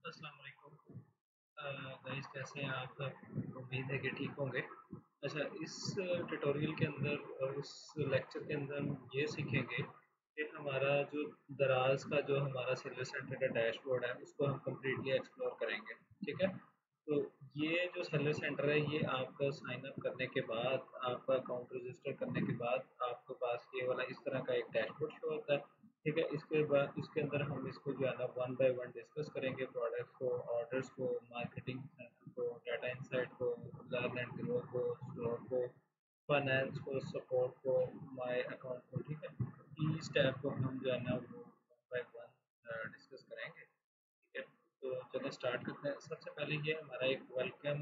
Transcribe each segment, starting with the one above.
अस्सलाम वालेकुम गाइस, कैसे हैं आप सब? उम्मीद है कि ठीक होंगे। अच्छा, इस ट्यूटोरियल के अंदर और इस लेक्चर के अंदर हम ये सीखेंगे कि हमारा जो दराज का जो हमारा सेलर सेंटर का डैशबोर्ड है उसको हम कम्प्लीटली एक्सप्लोर करेंगे। ठीक है, तो ये जो सेलर सेंटर है ये आपका साइन अप करने के बाद, आपका अकाउंट रजिस्टर करने के बाद आपके पास ये वाला इस तरह का एक डैशबोर्ड शो होता है। ठीक है, इसके बाद इसके अंदर हम इसको जो है ना वन बाय वन डिस्कस करेंगे, प्रोडक्ट्स को, ऑर्डर्स को, मार्केटिंग को, डाटा इंसाइट को, लर्न एंड ग्रो को, स्टोर को, फाइनेंस को, सपोर्ट को, माय अकाउंट को। ठीक है, ई स्टेप को हम जो है ना वो वन बाय वन डिस्कस करेंगे। ठीक है, तो चलिए स्टार्ट करते हैं। सबसे पहले ये हमारा एक वेलकम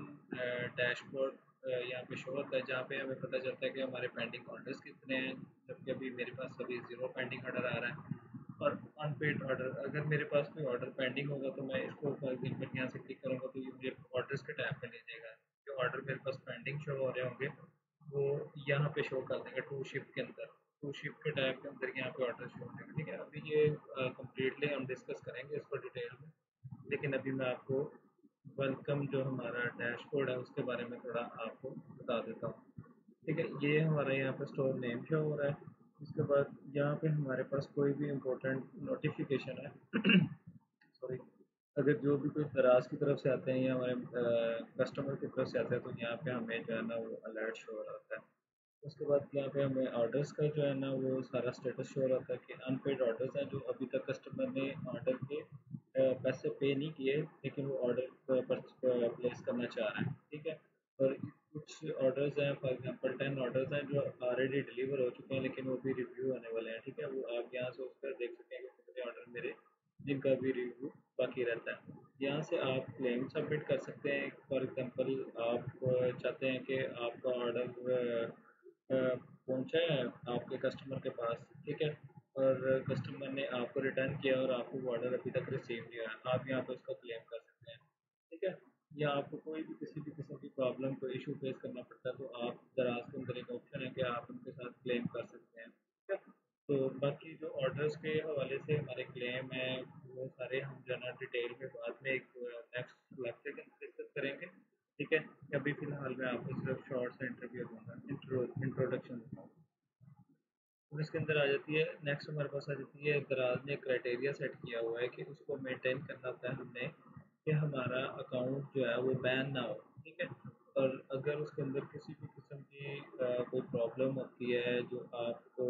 डैशबोर्ड यहाँ पे शो होता है, जहाँ पे हमें पता चलता है कि हमारे पेंडिंग ऑर्डर्स कितने हैं। जबकि अभी मेरे पास अभी ज़ीरो पेंडिंग ऑर्डर आ रहा है। और अनपेड ऑर्डर, अगर मेरे पास कोई ऑर्डर पेंडिंग होगा तो मैं इसको फॉर एग्जाम्पल यहाँ से क्लिक करूँगा तो ये मुझे ऑर्डर्स के टैब पे ले जाएगा। जो ऑर्डर मेरे पास पेंडिंग शो हो रहे होंगे वो यहाँ पे शो कर देगा टू शिप के अंदर। टू शिप के टैब के अंदर यहाँ पे ऑर्डर शो हो जाएगा। ठीक है, अभी ये कम्प्लीटली हम डिस्कस करेंगे इसको डिटेल में, लेकिन अभी मैं आपको वेलकम जो हमारा डैशबोर्ड है उसके बारे में थोड़ा आपको बता देता हूँ। ठीक है, ये हमारा यहाँ पे स्टोर नेम शो हो रहा है। इसके बाद यहाँ पे हमारे पास कोई भी इम्पोर्टेंट नोटिफिकेशन है सॉरी, अगर जो भी कोई दराज की तरफ से आते हैं या हमारे कस्टमर की तरफ से आते हैं तो यहाँ पे हमें जो है ना वो अलर्ट शो हो रहा होता है। उसके बाद यहाँ पे हमें ऑर्डर्स का जो है ना वो सारा स्टेटस शो रहता है कि अनपेड ऑर्डर्स हैं, जो अभी तक कस्टमर ने ऑर्डर के पैसे पे नहीं किए, लेकिन वो ऑर्डर प्लेस करना चाह रहे हैं। ठीक है, और कुछ ऑर्डर्स हैं, फॉर एग्जांपल 10 ऑर्डर्स हैं जो ऑलरेडी डिलीवर हो चुके हैं लेकिन वो भी रिव्यू होने वाले हैं। ठीक है, वो आप यहाँ से उसकर देख सकते हैं कि कितने ऑर्डर मेरे जिनका भी रिव्यू बाकी रहता है। यहाँ से आप क्लेम सबमिट कर सकते हैं। फॉर एग्जांपल आप चाहते हैं कि आपका ऑर्डर पहुंचा है आपके कस्टमर के पास। ठीक है, और कस्टमर ने आपको रिटर्न किया और आपको वो ऑर्डर अभी तक रिसीव नहीं हुआ है, आप यहाँ पे उसका क्लेम कर सकते हैं। ठीक है, या आपको कोई भी किसी भी किस्म की प्रॉब्लम को इशू फेस करना पड़ता है तो आप दराज के अंदर एक ऑप्शन है कि आप उनके साथ क्लेम कर सकते हैं। ठीक है, तो बाकी जो ऑर्डर्स के हवाले से हमारे क्लेम है वो सारे हम जो है ना डिटेल में बाद में एक नेक्स्ट लेक्चर के अंदर डिस्कस करेंगे। ठीक है, अभी फिलहाल मैं आपको सिर्फ शॉर्ट सा इंटरव्यू दूंगा, इंट्रोडक्शन दूंगा। और इसके अंदर आ जाती है, नेक्स्ट हमारे पास आ जाती है, दराज ने क्राइटेरिया सेट किया हुआ है कि उसको मेंटेन करना होता है हमने कि हमारा अकाउंट जो है वो बैन ना हो। ठीक है, और अगर उसके अंदर किसी भी किस्म की कोई प्रॉब्लम होती है जो आपको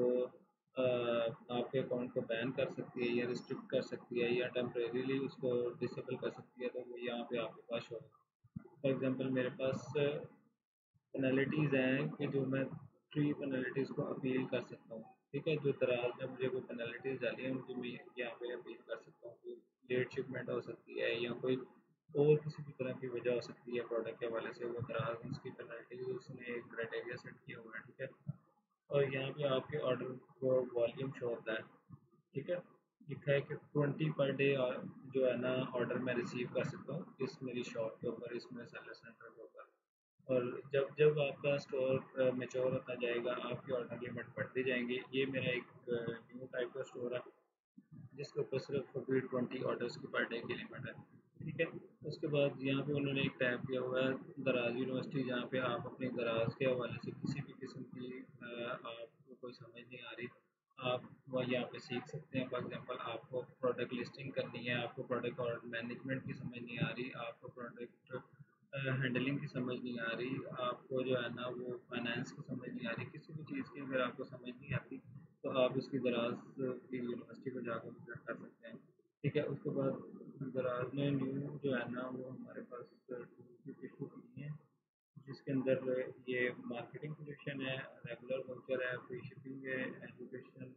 आपके अकाउंट को बैन कर सकती है या रिस्ट्रिक्ट कर सकती है या टेम्परेरीली उसको डिसेबल कर सकती है, तो वो यहाँ पे आपके पास होगा। फॉर एग्जांपल मेरे पास पेनल्टीज़ हैं कि जो मैं 3 पेनल्टीज़ को अपील कर सकता हूँ। ठीक है, जो दराज में मुझे कोई पेनल्टीज़ डाली है उनकी मैं यहाँ पे अपील कर सकता हूँ। कोई लेट शिपमेंट हो सकती है या कोई और किसी भी तरह की वजह हो सकती है प्रोडक्ट के हवाले से, वो दराज उसकी पेनल्टी उसने एक क्राइटेरिया सेट किया हुआ है। ठीक है, और यहाँ पे आपके ऑर्डर को वॉल्यूम शो होता है। ठीक है, लिखा है कि 20 पर डे जो है ना ऑर्डर मैं रिसीव कर सकता हूँ इस मेरी शॉप के ऊपर, इसमें सेलर सेंटर के ऊपर। और जब जब आपका स्टोर मैच्योर होता जाएगा आपकी ऑर्डर लिमिट बढ़ती जाएंगी। ये मेरा एक न्यू टाइप का स्टोर है जिसके ऊपर सिर्फ अभी 20 ऑर्डर्स की पर डे की लिमिट है। ठीक है, उसके बाद यहाँ पे उन्होंने एक टैब दिया हुआ है दराज यूनिवर्सिटी, जहाँ पे आप अपने दराज के हवाले से किसी भी किस्म की आपको कोई समझ नहीं आ रही, आप वो यहाँ पे सीख सकते हैं। फॉर एग्जांपल आपको प्रोडक्ट लिस्टिंग करनी है, आपको प्रोडक्ट और मैनेजमेंट की समझ नहीं आ रही, आपको प्रोडक्ट हैंडलिंग की समझ नहीं आ रही, आपको जो है ना वो फाइनेंस की समझ नहीं आ रही, किसी भी चीज़ की अगर आपको समझ नहीं आती तो आप इसकी दराज की यूनिवर्सिटी को जाकर विजिट कर सकते हैं। ठीक है, उसके बाद दराज ने न्यू जो है ना वो हमारे पास टूल इशू की है, जिसके अंदर ये मार्केटिंग सोल्यूशन है, रेगुलर वाउचर है, फ्री शिपिंग है, एजुकेशन,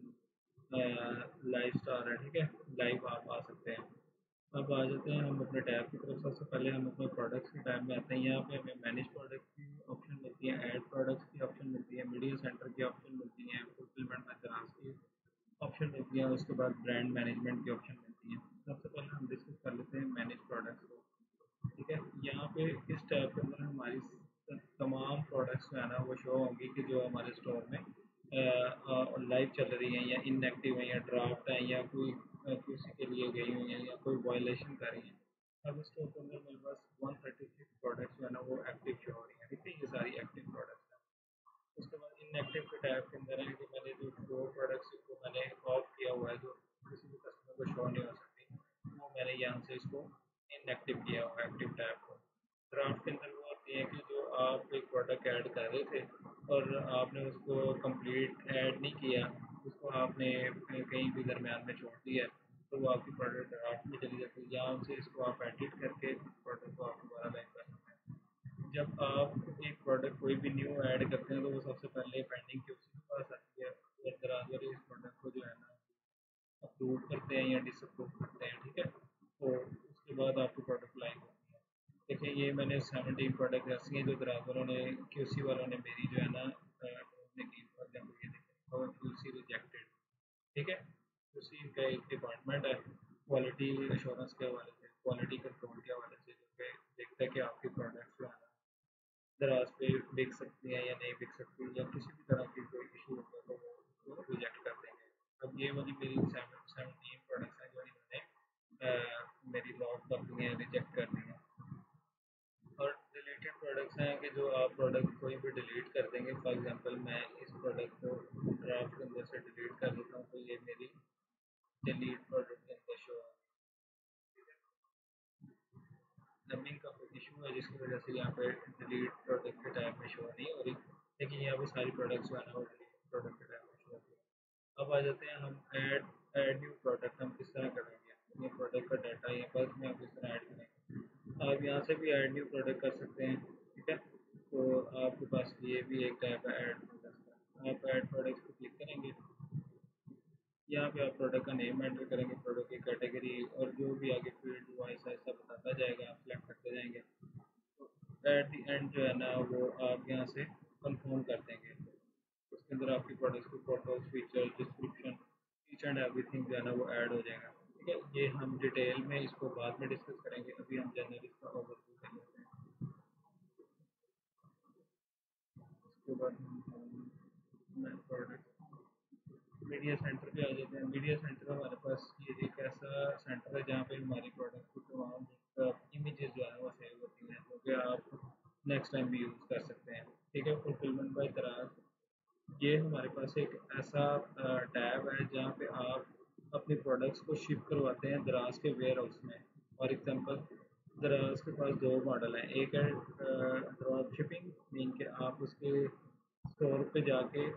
लाइव स्टार है। ठीक है, लाइव आप आ सकते हैं। अब आ जाते हैं हम अपने टैब की तरफ। सबसे पहले हम अपने प्रोडक्ट्स के टैब में आते हैं। यहाँ पे हमें मैनेज प्रोडक्ट की ऑप्शन मिलती है, ऐड प्रोडक्ट्स की ऑप्शन मिलती है, मीडिया सेंटर की ऑप्शन मिलती है, फुलफिलमेंट में दराज की ऑप्शन मिलती है, उसके बाद ब्रांड मैनेजमेंट की ऑप्शन मिलती है। सबसे पहले हम डिस्कस कर लेते हैं मैनेज प्रोडक्ट्स को। ठीक है, यहाँ पे इस टैब के अंदर हमारी तमाम प्रोडक्ट्स जो है ना वो शो होंगी कि जो हमारे स्टोर में लाइव चल रही हैं या इनएक्टिव हैं या ड्राफ्ट हैं या कोई किसी के लिए गई हुई हैं या कोई वायलेशन कर रही हैं। अब स्टोर के अंदर मेरे पास 136 प्रोडक्ट्स जो है ना वो एक्टिव शो हो रही हैं, ठीक है, ये सारी एक्टिव प्रोडक्ट्स हैं। उसके बाद इनएक्टिव के टैब के अंदर है कि मैंने जो दो प्रोडक्ट्स को मैंने ऑफ किया हुआ है, जो किसी भी कस्टमर को शो नहीं हो सकती, वो मैंने यहाँ से इसको इनएक्टिव किया हुआ है, एक्टिव टैब को। ड्राफ्ट के अंदर वो होती है कि जो आप एक प्रोडक्ट ऐड कर रहे थे और आपने उसको कंप्लीट ऐड नहीं किया, उसको आपने कहीं भी दरमियान में छोड़ दिया, तो वो आपकी प्रोडक्ट ड्राफ्ट में चली जाती है। यहाँ से इसको आप एडिट करके प्रोडक्ट को आप दोबारा लाइन कर सकते हैं। जब आप एक प्रोडक्ट कोई भी न्यू ऐड करते हैं तो वो सबसे पहले पेंडिंग के उसी के पास आती है, और दराज वाले इस प्रोडक्ट को जो है ना अप्रूव करते हैं या डिसअप्रूव करते हैं, ठीक है। तो उसके बाद आपकी प्रोडक्ट लाइन होती है। देखिए ये मैंने 17 प्रोडक्ट ऐसी हैं जो दराज वालों ने, क्यूसी वालों ने मेरी जो है ना की, फॉर एग्जाम्पल ये देखें क्यूसी रिजेक्टेड, ठीक है। क्यूसी इनका एक डिपार्टमेंट है क्वालिटी एश्योरेंस के हवाले से, क्वालिटी कंट्रोल के हवाले से, जो कि देखता है कि आपकी प्रोडक्ट्स जो है ना दराज पे बिक सकती हैं या नहीं बिक सकती, या किसी भी तरह की कोई इशू होगा तो वो उसको रिजेक्ट कर देंगे। अब ये वाली मेरी 17 प्रोडक्ट्स हैं जो इन्होंने मेरी लॉक कर दी हैं, रिजेक्ट कर दी हैं। और डिलीटेड प्रोडक्ट्स हैं कि जो आप प्रोडक्ट कोई भी डिलीट कर देंगे, फॉर एग्जांपल मैं इस प्रोडक्ट को ड्राफ्ट के अंदर से डिलीट कर देता हूँ तो ये मेरी डिलीट प्रोडक्ट के अंदर शो नंबरिंग का कोई इशू है जिसकी वजह से यहाँ पे डिलीट प्रोडक्ट के टैब में शो नहीं हो रही, लेकिन यहाँ पे सारी प्रोडक्ट्स जो है ना वो डिलीट प्रोडक्ट के टैब में शो हो रही है। अब आ जाते हैं हम ऐड न्यू प्रोडक्ट हम किस तरह करेंगे, न्यू प्रोडक्ट का डाटा या बल्क में हम किस तरह ऐड करेंगे। आप यहाँ से भी ऐड न्यू प्रोडक्ट कर सकते हैं, ठीक है। तो आपके पास ये भी एक टैब है ऐड प्रोडक्ट का, आप ऐड प्रोडक्ट को क्लिक करेंगे, यहाँ पे आप प्रोडक्ट का नेम एंटर करेंगे, प्रोडक्ट की कैटेगरी और जो भी आगे फील्ड हुआ ऐसा ऐसा बताता जाएगा, आप सेलेक्ट करते जाएंगे। एट द एंड जो है ना वो आप यहाँ से कंफर्म कर देंगे, उसके अंदर आपकी प्रोडक्ट की photos feature description each and everything जो है ना वो ऐड हो जाएगा, ठीक है। ये हम डिटेल में इसको बाद में डिस्कस करेंगे, अभी हम जनरल इसका ओवरव्यू कर लेते हैं। उसके बाद हम प्रोडक्ट मीडिया सेंटर पे आ जाते हैं। मीडिया सेंटर हमारे पास ये एक ऐसा सेंटर है जहाँ पे हमारी प्रोडक्ट की तमाम इमेजेस जो है वो सेव होती हैं, जो कि आप नेक्स्ट टाइम भी यूज़ कर सकते हैं, ठीक है। फुलफिलमेंट बाय दराज, ये हमारे पास एक ऐसा टैब है जहाँ पे आप अपने प्रोडक्ट्स को शिप करवाते हैं दराज के वेयर हाउस में। फॉर एग्जांपल दराज के पास दो मॉडल हैं, एक है ड्रॉप शिपिंग, मीन के आप उसके स्टोर पे जाके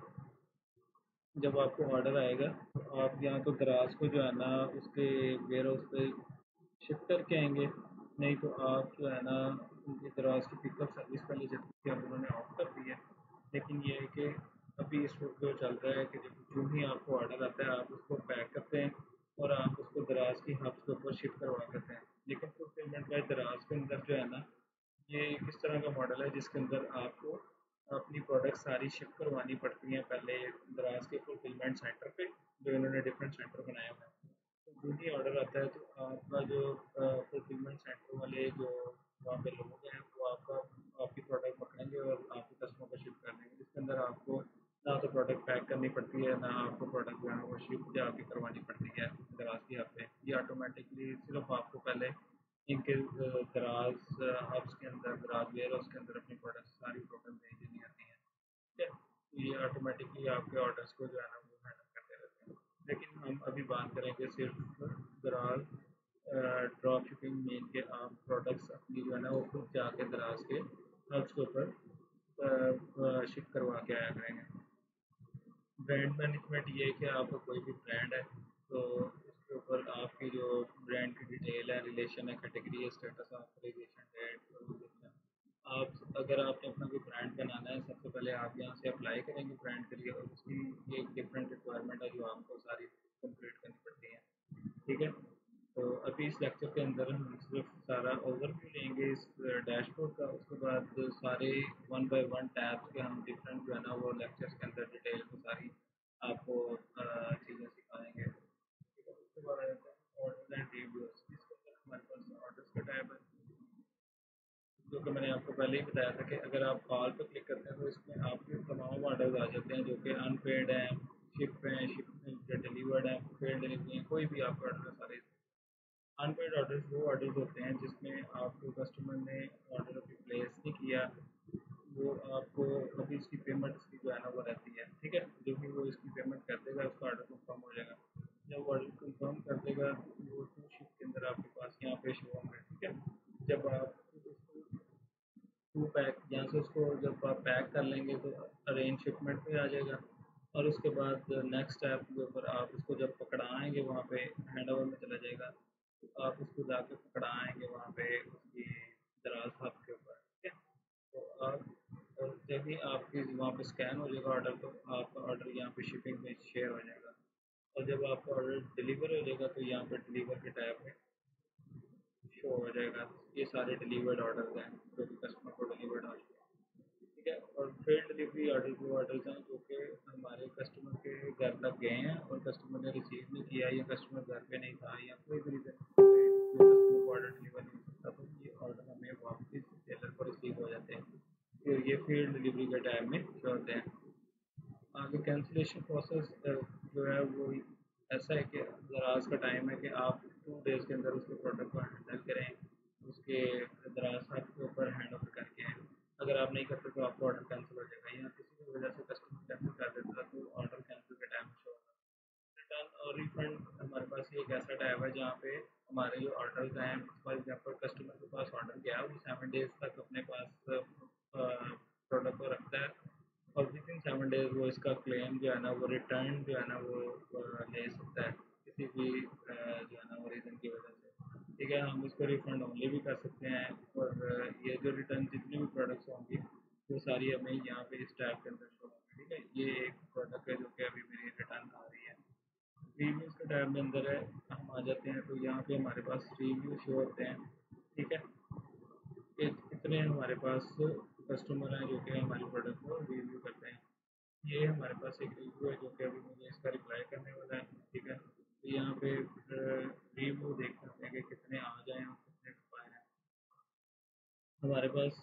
जब आपको ऑर्डर आएगा तो आप यहाँ तो दराज को जो है ना उसके वेयर हाउस पे शिफ्ट करके आएंगे, नहीं तो आप जो है ना उनकी दराज की पिकअप सर्विस पहले चलती थी, अब उन्होंने ऑफ कर दी है। लेकिन ये है कि अभी इस वक्त जो चल रहा है कि जब जो ही आपको ऑर्डर आता है आप उसको पैक करते हैं और आप उसको दराज की हब्स के ऊपर शिफ्ट करवा देते हैं। लेकिन फुलफिलमेंट बाय दराज के अंदर जो है ना ये किस तरह का मॉडल है जिसके अंदर आपको अपनी प्रोडक्ट सारी शिप करवानी पड़ती हैं पहले दराज के फुलफिलमेंट सेंटर पे, जो इन्होंने डिफरेंट सेंटर बनाए हुए हैं। तो जो भी ऑर्डर आता है तो आपका जो फुलफिलमेंट सेंटर वाले जो वहाँ पे लोग हैं वो आपका आपकी प्रोडक्ट पकड़ेंगे और आपके कस्टमर को शिप कर देंगे, जिसके अंदर आपको ना तो प्रोडक्ट पैक करनी पड़ती है, ना आपको प्रोडक्ट जो है वो शिप जाके करवानी पड़ती है दराज की हब पे। ये ऑटोमेटिकली सिर्फ आपको पहले इनके दराज हब्स के अंदर, दराज वेयर हाउस के अंदर अपनी प्रोडक्ट सारी प्रोडक्ट भेज देनी आती हैं, ठीक है। तो ये ऑटोमेटिकली आपके ऑर्डर्स को जो है ना वो हैंडल करते रहते हैं। लेकिन हम अभी बात करेंगे सिर्फ दराज ड्रॉप शिपिंग मेन के, आप प्रोडक्ट्स अपनी जो है ना वो खुद जाके दराज के हब्स के ऊपर शिप करवा के आया करेंगे। ब्रांड मैनेजमेंट ये है कि आपका कोई भी ब्रांड है तो उसके ऊपर आपकी जो ब्रांड की डिटेल है, रिलेशन है, कैटेगरी है, स्टेटस ऑथराइजेशन, डेट, आप अगर आपने अपना कोई ब्रांड बनाना है सबसे पहले आप यहाँ से अप्लाई करेंगे ब्रांड के लिए, और उसकी एक डिफरेंट रिक्वायरमेंट है जो आपको सारी कंप्लीट करनी पड़ती है, ठीक है। तो अभी इस लेक्चर के अंदर हम सिर्फ सारा ओवरव्यू लेंगे इस डैशबोर्ड का, उसके बाद सारे वन बाय वन टैब्स के हम डिफरेंट जो है ना वो लेक्चर्स के अंदर डिटेल में सारी आपको चीज़ें सिखाएंगे, ठीक है। उसके बाद ऑर्डर एंड रिव्यूज, इसके अंदर हमारे पास ऑर्डर्स का टैब है, जो कि मैंने आपको पहले ही बताया था कि अगर आप कॉल पर क्लिक करते हैं तो इसमें आपके तमाम ऑर्डर्स आ जाते हैं जो कि अनपेड हैं, शिप हैं, शिप डिलीवर्ड हैं, पेड डिलीवरी हैं, कोई भी आपका ऑर्डर है सारे अनपेड ऑर्डर्स वो ऑर्डर्स होते हैं जिसमें आपको कस्टमर ने ऑर्डर अभी प्लेस नहीं किया, वो आपको अभी इसकी पेमेंट इसकी जो है ना वो रहती है, ठीक है। जो भी वो इसकी पेमेंट कर देगा उसका ऑर्डर कंफर्म हो जाएगा। जब ऑर्डर कंफर्म कर देगा वो 2 शिफ्ट के अंदर आपके पास यहाँ पे शो होंगे, ठीक है। जब आप उसको 2 पैक यहाँ से उसको जब आप पैक कर लेंगे तो अरेंज शिपमेंट पे आ जाएगा। और उसके बाद नेक्स्ट स्टेप के ऊपर आप उसको जब पकड़ाएंगे वहाँ पे हैंड ओवर में चला जाएगा, तो आप उसको जाके पकड़ाएंगे वहाँ पे उसकी दराज हब के ऊपर, ठीक है। तो आप और जब भी आपकी वहाँ पे स्कैन हो जाएगा ऑर्डर, तो आपका ऑर्डर यहाँ पे शिपिंग में शेयर हो जाएगा। और जब आपका ऑर्डर डिलीवर हो जाएगा तो यहाँ पे डिलीवर के टैब में शो हो जाएगा ये सारे डिलीवर्ड ऑर्डर हैं जो भी कस्टमर को डिलीवर्ड हो चुके हैं, ठीक है। और फिर डिलीवरी ऑर्डर वो ऑर्डर्स हैं जो कि हमारे कस्टमर के घर तक गए हैं और कस्टमर ने रिसीव नहीं किया या कस्टमर घर पे नहीं था या कोई भी रीज़न जो कस्टमर को ऑर्डर डिलीवर नहीं हो सकता, तो ये ऑर्डर हमें वापस सेलर को रिसीव हो जाते हैं। फिर ये फील्ड डिलीवरी के टाइम में जो होते हैं। आगे कैंसिलेशन प्रोसेस जो है वो ऐसा है कि दराज का टाइम है कि आप 2 डेज़ के अंदर उसके प्रोडक्ट को हैंडल करें, उसके दराज साहब के ऊपर हैंड ओवर करके। अगर आप नहीं करते तो आपका ऑर्डर कैंसिल हो जाएगा या किसी भी वजह से कस्टमर कैंसिल कर देता है तो ऑर्डर कैंसिल के टाइम शो होगा। रिटर्न और रिफंड हमारे पास ये एक ऐसा टैब है जहाँ पे हमारे जो ऑर्डर्स हैं, फॉर एग्जाम्पल कस्टमर के पास ऑर्डर गया वो 7 डेज़ तक अपने पास प्रोडक्ट को रखता है और विद इन 7 डेज वो इसका क्लेम जो है ना वो रिटर्न जो है ना वो ले सकता है किसी भी जो है ना वो रीज़न की वजह से, ठीक है। हम इसको रिफंड ओनली भी कर सकते हैं और ये जो रिटर्न जितनी भी प्रोडक्ट्स होंगी वो सारी हमें यहाँ पे इस टैब के अंदर शो होंगी, ठीक है। ये एक प्रोडक्ट है जो कि अभी मेरी रिटर्न आ रही है। रिव्यूज़ के टैब में अंदर है, हम आ जाते हैं तो यहाँ पे हमारे पास रिव्यू शो होते हैं, ठीक है। कि कितने हमारे पास कस्टमर हैं जो कि हमारे प्रोडक्ट को रिव्यू करते हैं। ये हमारे पास एक रिव्यू है जो कि अभी मुझे इसका रिप्लाई करने वाला है, ठीक है। तो यहाँ पे रिव्यू देख सकते हैं कि कितने आ जाए और कितने पाए हैं। हमारे पास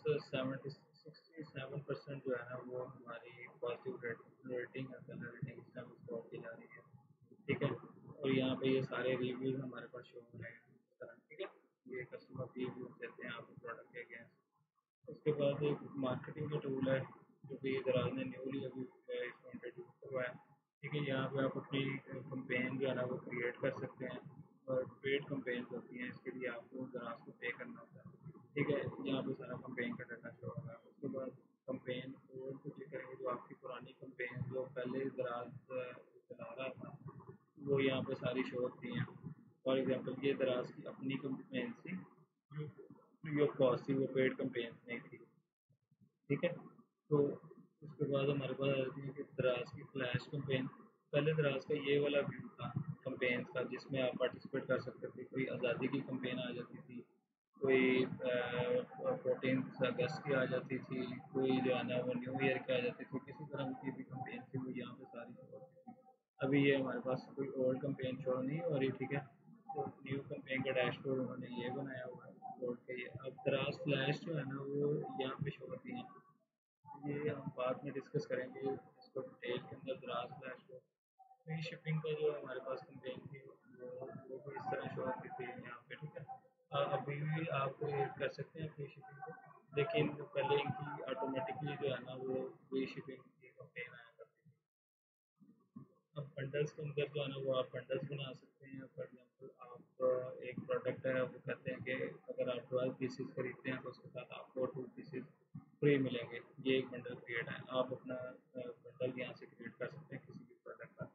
67% जो है ना वो हमारी पॉजिटिव रेटिंग है, सेलर रेटिंग इस टाइम स्कोर की जा रही है, ठीक है। और यहाँ पे ये सारे रिव्यूज़ हमारे पास शो हो रहे हैं इस तरह, ठीक है। ये कस्टमर रिव्यूज़ देते हैं आपके प्रोडक्ट के अगेंस्ट। उसके बाद एक मार्केटिंग का टूल है जो कि दराज ने न्यूली अभी इसको इंट्रोड्यूस करवाया है, ठीक है। यहाँ पे आप अपनी कंपेन जो है ना वो क्रिएट कर सकते हैं और पेड कंपेन होती हैं, इसके लिए आपको दराज को पे करना होता है, ठीक है। यहाँ पे सारा कंपेन का डाटा शो होगा। उसके बाद कंपेन और को क्लिक करेंगे जो आपकी पुरानी कंपेन जो पहले दराज चला रहा था वो यहाँ पे सारी शो होती हैं। फॉर एग्जांपल ये दराज की अपनी कंपेन थी जो फ्री ऑफ कॉस्ट थी, वो पेड कंपेन नहीं थी, ठीक है। तो उसके बाद हमारे पास आ जाती है कि दराज की फ्लैश कंपेन। पहले दराज का ये वाला व्यू था कंपेन का जिसमें आप पार्टिसिपेट कर सकते थे, कोई आज़ादी की कंपेन आ जाती थी, कोई 14 अगस्त की आ जाती थी, कोई जो है ना वो न्यू ईयर की आ जाती थी, किसी तरह की भी कंपेन थी वो यहाँ पे सारी शो होती थी। अभी ये हमारे पास कोई ओल्ड कंपेन शो नहीं हो रही, ठीक है। तो न्यू कंपेन का डैशबोर्ड उन्होंने ये बनाया हुआ है बोर्ड के। ये अब दराज फ्लैश जो है ना वो यहाँ पे शो होती हैं, ये हम बाद में डिस्कस करेंगे इसको डिटेल के अंदर। दराज फ्लैश को फ्री शिपिंग का जो हमारे पास कंपेन थी वो भी इस तरह शो होती थी यहाँ पे, ठीक है। अभी भी आप कर सकते हैं फ्री शिपिंग को, लेकिन पहले इनकी ऑटोमेटिकली जो है ना वो फ्री शिपिंग की कंपेन आया करती थी। अब बंडल्स के अंदर जो है ना वो आप बंडल्स बना सकते हैं। फॉर एग्जांपल आप एक प्रोडक्ट है वो कहते हैं कि अगर आप 12 पीसेस खरीदते हैं तो उसके साथ आपको 2 पीसेस फ्री मिलेंगे। ये एक बंडल क्रिएट है, आप अपना बंडल यहाँ से क्रिएट कर सकते हैं किसी भी प्रोडक्ट का।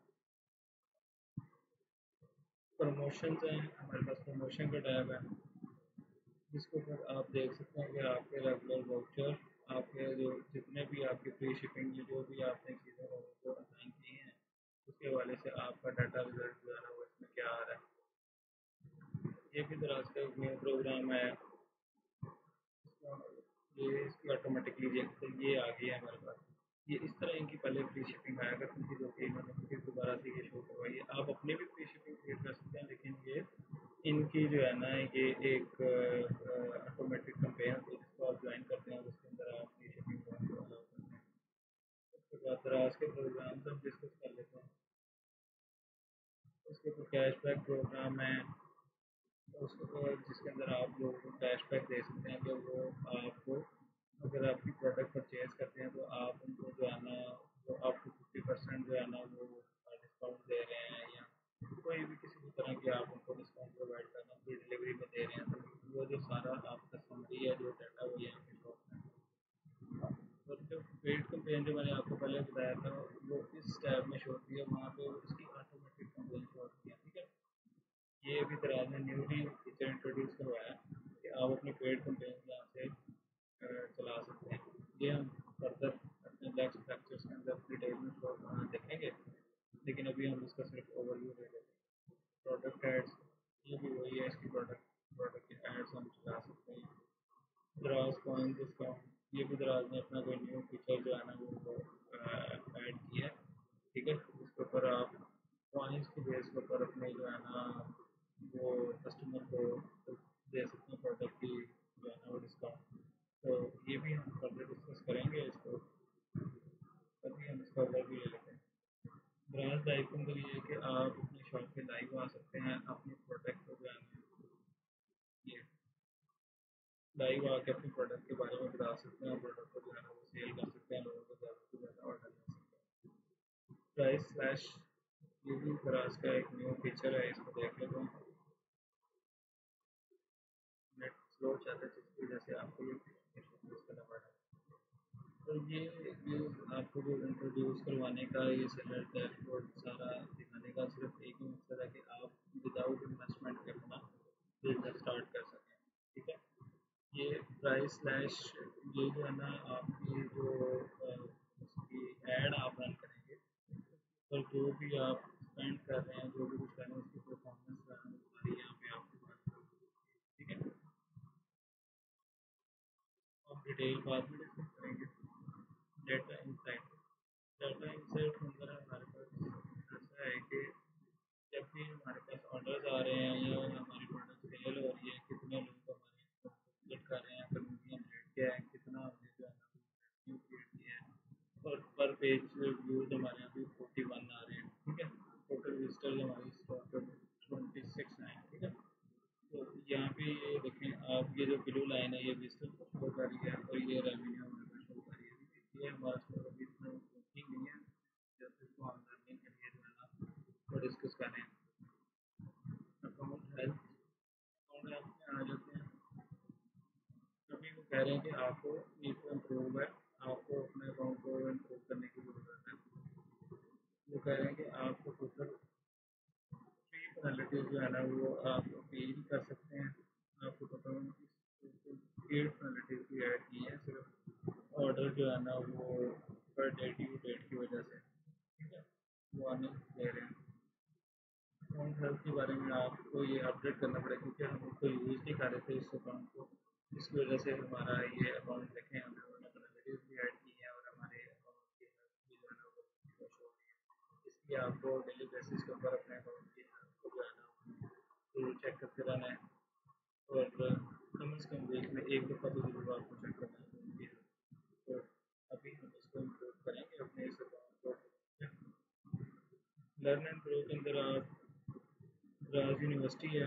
प्रमोशन हैं, हमारे पास प्रमोशन का टैब है जिसके ऊपर आप देख सकते हैं कि आपके रेगुलर वाउचर, आपके जो जितने भी आपकी फ्री शिपिंग में जो भी आपने चीज़ें लोगों को असाइन की हैं उसके हवाले से आपका डाटा रिजल्ट जो है ना वो इसमें क्या आ रहा है। ये भी दराज का एक न्यू प्रोग्राम है, ये इसकी ऑटोमेटिकली ये आ गई है हमारे पास। ये इस तरह इनकी पहले फ्री शिपिंग आया करती थी जो कि इन्होंने फिर दोबारा से ये शो करवाई है। आप अपनी भी फ्री शिपिंग क्रिएट कर सकते हैं, लेकिन ये इनकी जो है ना ये एक ऑटोमेटिक कंपेयर होती है जिसको आप ज्वाइन करते हैं और उसके अंदर आप फ्री शिपिंग को अलाउ करते हैं। उसके बाद दराज के प्रोग्राम हम डिस्कस कर लेते हैं। उसके ऊपर कैशबैक प्रोग्राम है जिसके अंदर आप लोगों को कैशबैक दे सकते हैं कि वो आपको अगर आपकी प्रोडक्ट परचेज करते हैं तो आप उनको जो है ना वो आपको 50% जो है ना वो डिस्काउंट दे रहे हैं, या कोई भी किसी भी तरह की आप उनको डिस्काउंट प्रोवाइड करना फ्री डिलीवरी में दे रहे हैं, तो वो जो सारा आपका समरी है जो डाटा वो यहाँ पे शो होता है। और जो पेड कंपेन जो मैंने आपको पहले बताया था वो इस टैब में शो होती है, वहाँ पे उसकी ऑटोमेटिक कंपेन शो होती है। ठीक है, ये अभी दराज ने न्यूली फीचर इंट्रोड्यूस करवाया है कि आप अपनी पेड कंपेन यहाँ से चला सकते हैं। ये हम फर्दर अपने नेक्स्ट लेक्चर्स के अंदर डिटेल में देखेंगे, लेकिन अभी हम इसका सिर्फ ओवरव्यू ले लेते हैं। प्रोडक्ट एड्स, ये भी वही है, इसकी प्रोडक्ट प्रोडक्ट के एड्स हम चला सकते हैं। दराज कॉइन डिस्काउंट, ये भी दराज ने अपना कोई न्यू फीचर जो है ना वो ऐड किया है। ठीक है, इसके ऊपर आप कॉइन्स के बेस के ऊपर अपने जो है ना वो कस्टमर को दे सकते हैं प्रोडक्ट की जो है ना वो डिस्काउंट। तो ये भी हम फर्दर डिस्कस करेंगे इसको, अभी हम इसका ओवरव्यू ले लेते हैं। ब्रांच लाइव के अंदर ये है कि आप अपनी शॉप पे लाइव आ सकते हैं, अपने प्रोडक्ट को जो है ना ये लाइव आके अपने प्रोडक्ट के बारे में बता सकते हैं, प्रोडक्ट को जो है ना वो सेल कर सकते हैं, लोगों को ज़्यादा से ज़्यादा ऑर्डर ले सकते हैं। प्राइस स्लैश, ये भी दराज का एक न्यू फीचर है, इसको देख लेते हैं। नेट स्लो चलता है जिसकी वजह से आपको ये यूज़ करना पड़ रहा है। तो ये आपको जो इंट्रोड्यूस करवाने का, ये सेलर डैशबोर्ड सारा दिखाने का सिर्फ एक ही मकसद है कि आप विदाउट इन्वेस्टमेंट के अपना बिजनेस स्टार्ट कर सकें। ठीक है, ये प्राइस स्लैश, ये जो है ना आपकी जो उसकी एड आप रन करेंगे, और जो भी आप स्पेंड कर रहे हैं, जो भी कुछ कर रहे हैं, उसकी परफॉर्मेंस जो है ना वो सारी यहाँ पे आपके पास होगी। ठीक है, हम डिटेल बाद में डिस्कस करेंगे। डेटा इंसाइट, डाटा इंसाइट के अंदर हमारे पास ऐसा है कि जब भी हमारे पास ऑर्डर्स आ रहे हैं या हमारी प्रोडक्ट सेल हो रही है, कितने लोग हमारे विजिट कर रहे हैं, कन्वर्जन रेट क्या है, कितना हमने जो है ना रेवेन्यू क्रिएट किया है, और पर पेज व्यूज हमारे यहाँ पे 41 आ रहे हैं। ठीक है, टोटल विजिटर्स हमारी स्टोर पर 26 हैं। ठीक है, तो यहाँ पे ये देखें आप, ये जो ब्लू लाइन है ये विजिटर को शो कर रही है, और ये रेवेन्यू हमारे पास शो कर रही है। ये हमारा स्टोर अभी इतना वर्किंग नहीं है, जस्ट इसको हम लर्निंग के लिए जो है ना वो डिस्कस कर रहे हैं। अकाउंट हेल्थ, अकाउंट हेल्थ में आ जाते हैं। अभी वो कह रहे हैं कि आपको ये तो इम्प्रूव है, आपको अपने अकाउंट को इम्प्रूव करने की ज़रूरत है। वो कह रहे हैं कि आपको टोटल 3 पेनल्टीज जो है ना वो आप अपील कर सकते हैं। आपको टोटल 8 पेनल्टीज भी ऐड की हैं, सिर्फ ऑर्डर जो है ना वो पर डे ड्यू डेट की वजह से। ठीक है, वार्निंग दे रहे हैं। अकाउंट हेल्थ के बारे में आपको ये अपडेट करना पड़ेगा, क्योंकि हम उसको यूज़ नहीं कर रहे थे इस अकाउंट को, इसकी वजह से हमारा ये अकाउंट देखें हमने उन्होंने पेनल्टीज भी ऐड की हैं, और हमारे अकाउंट की हेल्थ भी जो है ना वो शो हो रही है। इसलिए आपको डेली बेसिस के ऊपर अपने अकाउंट की हेल्थ को जो है ना जरूर चेक करते रहना है, और कम से कम वीक में एक दफ़ा तो जरूर आपको चेक करना है अकाउंट की हेल्थ। तो अभी हम इसको इम्प्रूव करेंगे अपने इस अकाउंट को। लर्न एंड ग्रो के अंदर आप, दराज यूनिवर्सिटी है,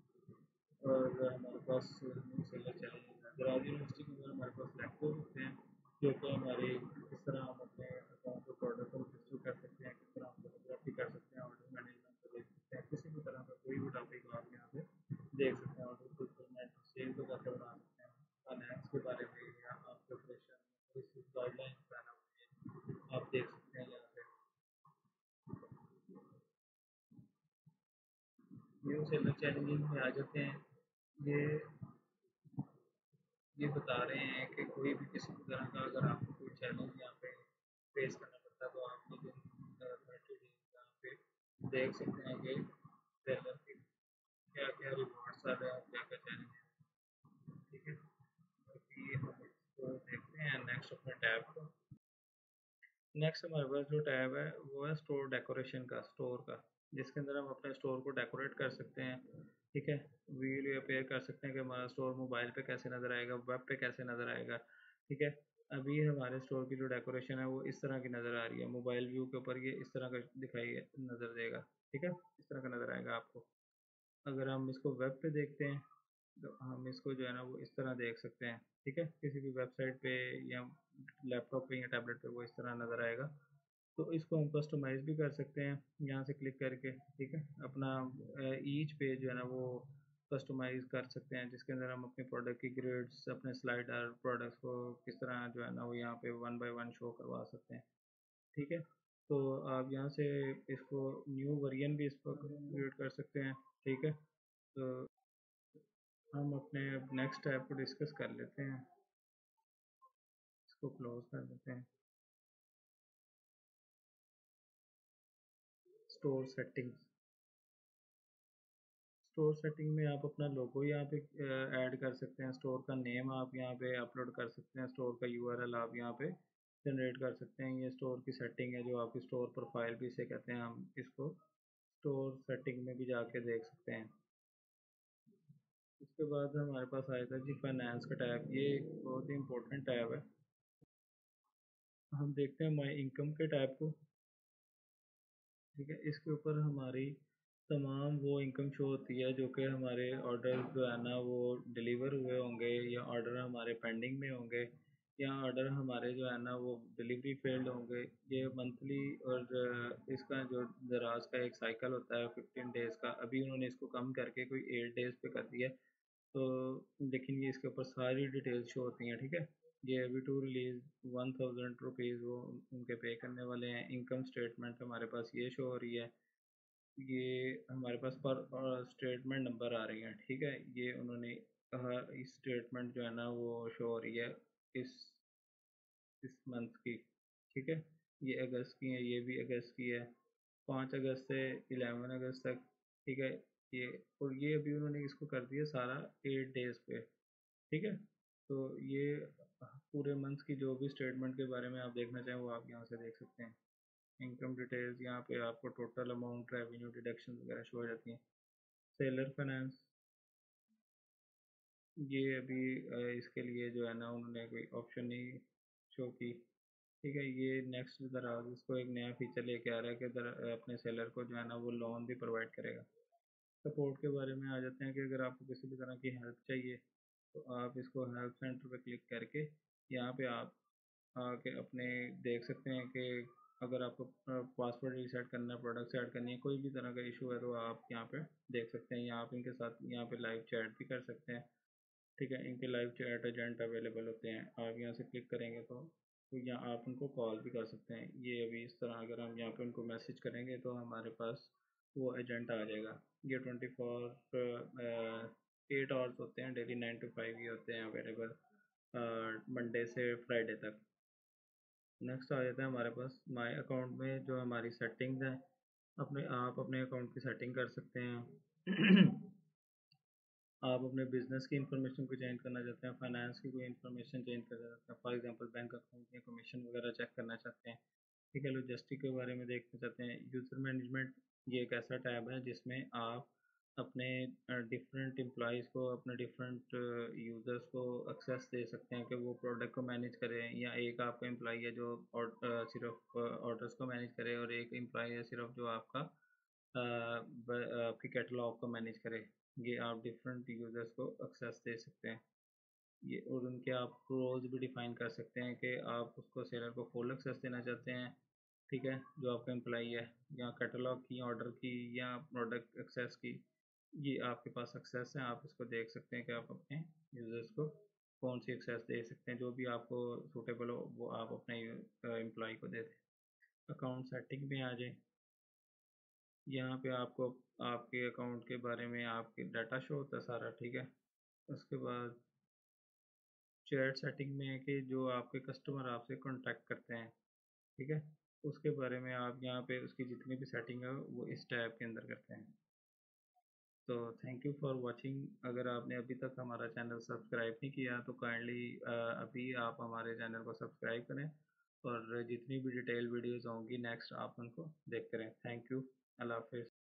और हमारे पास न्यू सेलर चैनल है। दराज यूनिवर्सिटी के अंदर हमारे पास लेक्चर होते हैं, जो कि हमारे किस तरह हम अपने अकाउंट को प्रोडक्ट को रजिस्टर कर सकते हैं, किस तरह हम फोटोग्राफी कर सकते हैं, ऑर्डर मैनेजमेंट को देख सकते हैं, किसी भी तरह का कोई भी टॉपिक आप यहाँ पे देख सकते हैं। ऑर्डर फुलफिलमेंट, सेल को कैसे बना सकते हैं, फाइनेंस के बारे में, या आपके ऑपरेशन गाइडलाइंस बनाना होती है, आप देख सकते हैं यहाँ पे। न्यू सेलर चैलेंजिंग में आ जाते हैं। ये ये बता रहे हैं कि कोई भी किसी भी तरह का अगर आपको कोई चैलेंज यहाँ पे फेस करना पड़ता है, तो आप विद इन 30 डेज यहाँ पे देख सकते हैं कि सेलर के क्या क्या रिवॉर्ड्स आ रहे हैं और क्या क्या चैलेंज है। ठीक है, अभी हम इसको देखते हैं नेक्स्ट अपने टैब को। नेक्स्ट हमारे पास जो टैब है वो है स्टोर डेकोरेशन का, स्टोर का, जिसके अंदर हम अपने स्टोर को डेकोरेट कर सकते हैं। ठीक है, वीडियो अपेयर कर सकते हैं कि हमारा स्टोर मोबाइल पे कैसे नज़र आएगा, वेब पे कैसे नज़र आएगा। ठीक है, अभी हमारे स्टोर की जो डेकोरेशन है वो इस तरह की नज़र आ रही है, मोबाइल व्यू के ऊपर ये इस तरह का दिखाई नज़र देगा। ठीक है, इस तरह का नज़र आएगा आपको। अगर हम इसको वेब पे देखते हैं तो हम इसको जो है ना वो इस तरह देख सकते हैं। ठीक है, किसी भी वेबसाइट पे या लैपटॉप पे या टैबलेट पे वो इस तरह नज़र आएगा। तो इसको हम कस्टमाइज़ भी कर सकते हैं यहाँ से क्लिक करके। ठीक है, अपना ईच पेज जो है ना वो कस्टमाइज़ कर सकते हैं, जिसके अंदर हम अपने प्रोडक्ट की ग्रेड्स, अपने स्लाइडर प्रोडक्ट्स को किस तरह जो है ना वो यहाँ पे वन बाय वन शो करवा सकते हैं। ठीक है, तो आप यहाँ से इसको न्यू वर्जन भी इस पर क्रिएट कर सकते हैं। ठीक है, तो हम अपने नेक्स्ट टैब को डिस्कस कर लेते हैं, इसको क्लोज कर देते हैं। स्टोर सेटिंग्स, स्टोर सेटिंग में आप अपना लोगो यहाँ पे ऐड कर सकते हैं, स्टोर का नेम आप यहाँ पे अपलोड कर सकते हैं, स्टोर का यूआरएल आप यहाँ पे जनरेट कर सकते हैं। ये स्टोर की सेटिंग है, जो आपकी स्टोर प्रोफाइल भी इसे कहते हैं। हम इसको स्टोर सेटिंग में भी जाके देख सकते हैं। उसके बाद हमारे पास आएगा जी फाइनेंस का टैब। ये एक बहुत ही इंपॉर्टेंट टैब है। हम देखते हैं माई इनकम के टैब को। ठीक है, इसके ऊपर हमारी तमाम वो इनकम शो होती है जो कि हमारे ऑर्डर जो है ना वो डिलीवर हुए होंगे, या ऑर्डर हमारे पेंडिंग में होंगे, या ऑर्डर हमारे जो है ना वो डिलीवरी फेल्ड होंगे। ये मंथली, और इसका जो दराज का एक साइकिल होता है 15 डेज़ का, अभी उन्होंने इसको कम करके कोई 8 डेज़ पे कर दिया है। तो लेकिन ये इसके ऊपर सारी डिटेल्स शो होती हैं। ठीक है, ये अभी टू रिलीज़ 1000 रुपीज़ वो उनके पे करने वाले हैं। इनकम स्टेटमेंट हमारे पास ये शो हो रही है। ये हमारे पास पर स्टेटमेंट नंबर आ रही हैं। ठीक है, ये उन्होंने कहा इस स्टेटमेंट जो है ना वो शो हो रही है इस इस मंथ की। ठीक है, ये अगस्त की है, ये भी अगस्त की है, 5 अगस्त से 11 अगस्त तक। ठीक है, ये और ये अभी उन्होंने इसको कर दिया सारा 8 डेज़ पे। ठीक है, तो ये पूरे मंथ की जो भी स्टेटमेंट के बारे में आप देखना चाहें वो आप यहाँ से देख सकते हैं। इनकम डिटेल्स, यहाँ पे आपको टोटल अमाउंट, रेवेन्यू, डिडक्शन वगैरह शो हो जाती हैं। सेलर फाइनेंस, ये अभी इसके लिए जो है ना उन्होंने कोई ऑप्शन नहीं शो की। ठीक है, ये नेक्स्ट दराज इसको एक नया फीचर लेके आ रहा है कि अपने सेलर को जो है ना वो लोन भी प्रोवाइड करेगा। सपोर्ट के बारे में आ जाते हैं कि अगर आपको किसी भी तरह की हेल्प चाहिए तो आप इसको हेल्प सेंटर पे क्लिक करके यहाँ पे आप आके अपने देख सकते हैं कि अगर आपको पासवर्ड रीसेट करना है, प्रोडक्ट ऐड करनी है, कोई भी तरह का इशू है तो आप यहाँ पे देख सकते हैं, या आप इनके साथ यहाँ पे लाइव चैट भी कर सकते हैं। ठीक है, इनके लाइव चैट एजेंट अवेलेबल होते हैं। आप यहाँ से क्लिक करेंगे तो यहाँ आप उनको कॉल भी कर सकते हैं। ये अभी इस तरह अगर हम यहाँ पे उनको मैसेज करेंगे तो हमारे पास वो एजेंट आ जाएगा। ये 8 आवर्स होते हैं डेली, 9 to 5 ही होते हैं अवेलेबल, मंडे से फ्राइडे तक। नेक्स्ट आ जाता है हमारे पास माई अकाउंट में, जो हमारी सेटिंग्स हैं। आप अपने अकाउंट की सेटिंग कर सकते हैं। आप अपने बिजनेस की इंफॉर्मेशन को चेंज करना चाहते हैं, फाइनेंस की कोई इंफॉर्मेशन चेंज करना चाहते हैं, फॉर एग्जांपल बैंक अकाउंट या कमीशन वगैरह चेक करना चाहते हैं। ठीक है, लॉजिस्टिक के बारे में देखना चाहते हैं। यूज़र मैनेजमेंट, ये एक ऐसा टैब है जिसमें आप अपने डिफरेंट एम्प्लॉयज़ को, अपने डिफरेंट यूज़र्स को एक्सेस दे सकते हैं कि वो प्रोडक्ट को मैनेज करें, या एक आपका एम्प्लॉय है जो सिर्फ ऑर्डर्स को मैनेज करे, और एक एम्प्लॉय है सिर्फ जो आपका आपकी कैटलॉग को मैनेज करे। ये आप डिफरेंट यूज़र्स को एक्सेस दे सकते हैं। ये और उनके आप रोल्स भी डिफाइन कर सकते हैं कि आप उसको सेलर को फुल एक्सेस देना चाहते हैं। ठीक है, जो आपका एम्प्लॉई है, या कैटलॉग की, ऑर्डर की, या प्रोडक्ट एक्सेस की, ये आपके पास एक्सेस है। आप इसको देख सकते हैं कि आप अपने यूज़र्स को कौन सी एक्सेस दे सकते हैं, जो भी आपको सूटेबल हो वो आप अपने एम्प्लॉय को दे दें। अकाउंट सेटिंग में आ जाए, यहाँ पे आपको आपके अकाउंट के बारे में आपके डाटा शो होता है सारा। ठीक है, उसके बाद चैट सेटिंग में है कि जो आपके कस्टमर आपसे कांटेक्ट करते हैं। ठीक है, उसके बारे में आप यहाँ पे उसकी जितनी भी सेटिंग है वो इस टैब के अंदर करते हैं। तो थैंक यू फॉर वाचिंग। अगर आपने अभी तक हमारा चैनल सब्सक्राइब नहीं किया तो काइंडली अभी आप हमारे चैनल को सब्सक्राइब करें, और जितनी भी डिटेल वीडियोज़ होंगी नेक्स्ट आप उनको देखते रहें। थैंक यू, अल्लाह हाफिज़।